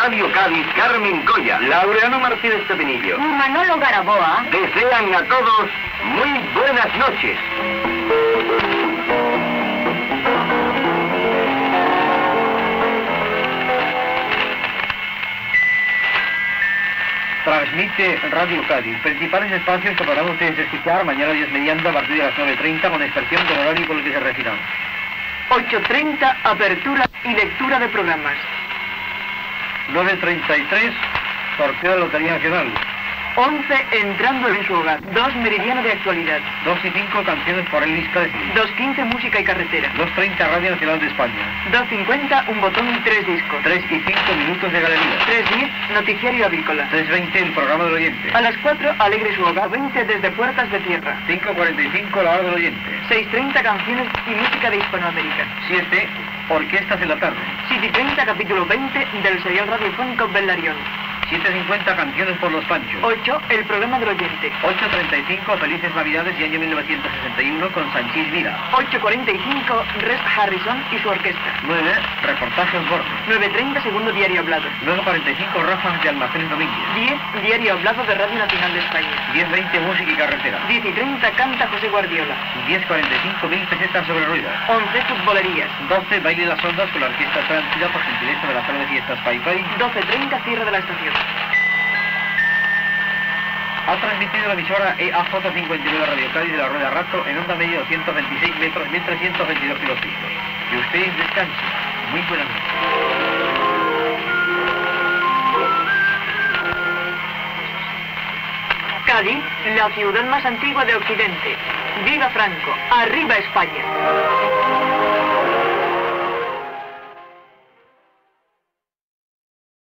Radio Cádiz, Carmen Colla, Laureano Martínez Pepinillo, Manolo Garaboa, desean a todos muy buenas noches. Transmite Radio Cádiz. Principales espacios que podrán ustedes escuchar mañana Dios mediante a partir de las 9:30 con excepción del horario por el que se regirán. 8:30, apertura y lectura de programas. 9:33, sorteo de Lotería Nacional. 11, entrando en su hogar. 2, meridiano de actualidad. 2 y 5, canciones por Elvis Presley. 2:15, música y carretera. 2:30, Radio Nacional de España. 2:50, un botón y 3 discos. 3 y 5 minutos de galería. 3:10, noticiario avícola. 3:20, el programa del oyente. A las 4, alegre su hogar. 20, desde puertas de tierra. 5:45, la hora del oyente. 6:30, canciones y música de Hispanoamérica. 7, orquestas en la tarde. 7:30, capítulo 20 del serial radiofónico Bellarión. 7:50, canciones por los Panchos. 8, el programa del oyente. 8:35, Felices Navidades y año 1961 con Sanchís Vila. 8:45, Res Harrison y su orquesta. 9, reportajes Borges. 9:30, segundo diario hablado. 9:45, Ráfagas de Almacén Domínguez. 10, diario hablado de Radio Nacional de España. 10:20, música y carretera. 10:30, canta José Guardiola. 10:45, 1000 pesetas sobre ruedas. 11, futbolerías. 12, baile de las ondas con la orquesta Atlántida por gentileza de la sala de fiestas Pai Pai. 12:30, cierre de la estación. Ha transmitido la emisora EAJ 59 Radio Cádiz de la Rueda Rato en onda media 226 metros, 1322 kilociclos. Que ustedes descansen. Muy buenas noches. Cádiz, la ciudad más antigua de Occidente. ¡Viva Franco! ¡Arriba España!